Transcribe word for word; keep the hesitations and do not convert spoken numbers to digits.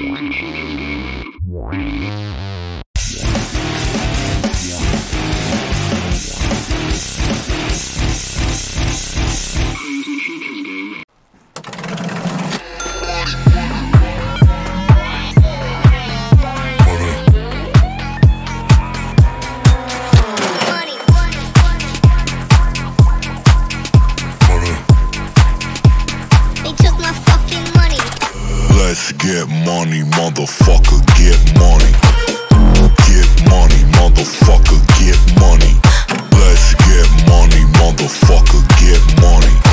Let's get money, motherfucker, get money. Get money, motherfucker, get money. Let's get money, motherfucker, get money.